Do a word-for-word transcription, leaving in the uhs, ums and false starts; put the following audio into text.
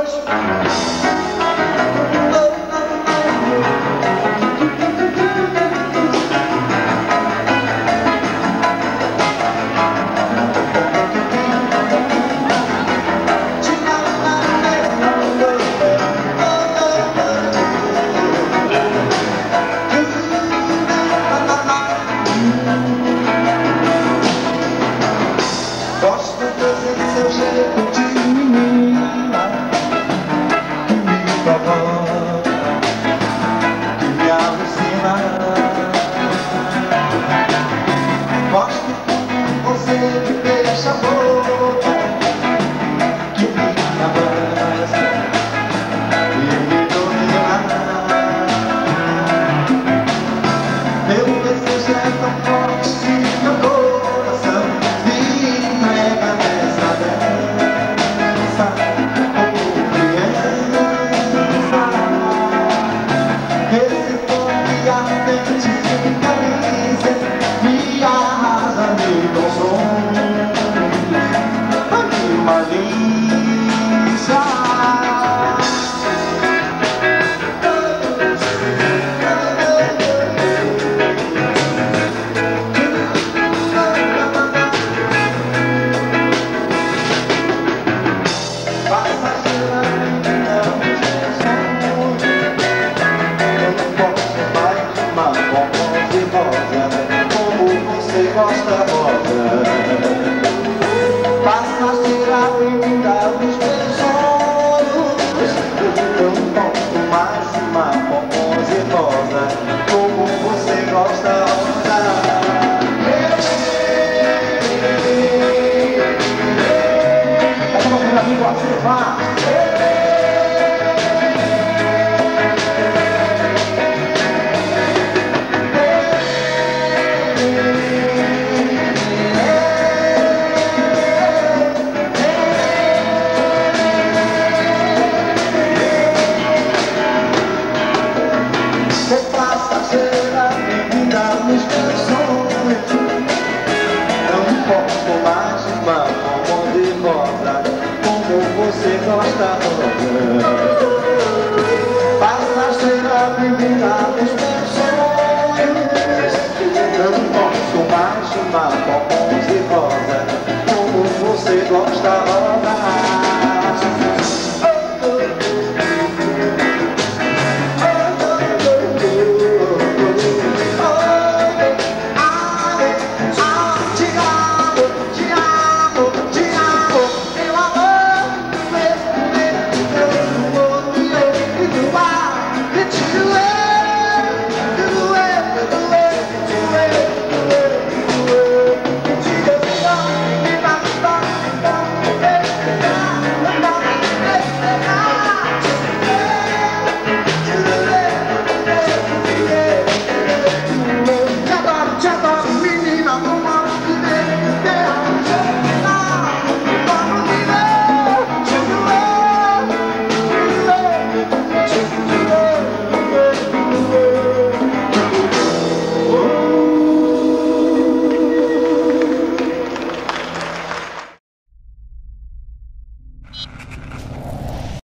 Gosto desse seu jeito de menina, que me provoca, que me alucina. Gosto que você me deixa louca, que me abraça e me domina. Meu desejo é tão forte que meu coração me entrega nessa dança como criança. Esse toque ardente de carícia me arrasa, me consome, me malícia. Gosta rosa, passa a ser a bebida dos meus sonhos. Eu não posso mais uma pomposa rosa, como você gosta rosa. Essa é uma amigo assim, vá. Você gosta rosa, passa a ser a bebida dos meus sonhos. Eu não posso mais uma pomposa rosa, como você gosta rosa.